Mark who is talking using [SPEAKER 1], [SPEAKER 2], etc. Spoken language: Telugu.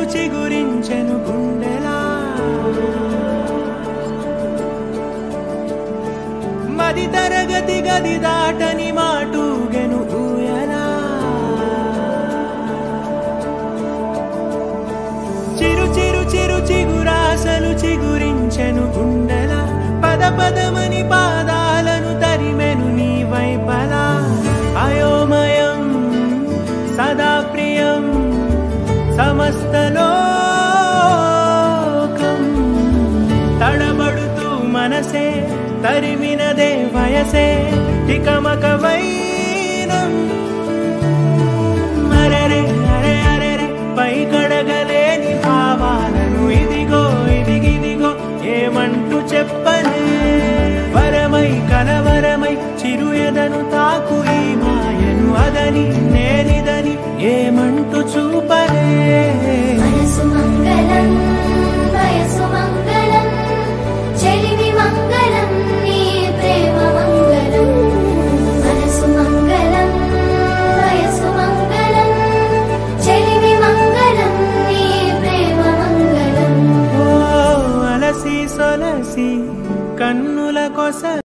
[SPEAKER 1] చిగురించెను గుండెలా మది తరగతి గది దాటని మాటూగెను ఊయలా చిరు చిరు చిరు చిగురాసలు చిగురించెను గుండెలా పద పదమని పాదాలను తరిమెను నీ వైపలా అయోమయం సదా ప్రియం సమస్తలోకం తడబడుతూ మనసే తరిమినదే వయసే టికమక వైనం అరెరే అరే అరెరే పై కడగలేని భావాలను ఇదిగో ఇదిగిదిగో ఏమంటూ చెప్పలే వరమై కలవరమై చిరు ఎదను తాకు ఈ మాయను అదని నేనిదని ఏమంటూ చూపలే
[SPEAKER 2] మనసు మంగళం వయసు మంగళం చెలిమి మంగళం నీ ప్రేమ మంగళం మనసు మంగళం వయసు మంగళం చెలిమి మంగళం నీ ప్రేమ మంగళం
[SPEAKER 1] ఓ అలసి సొలసి కన్నుల కొస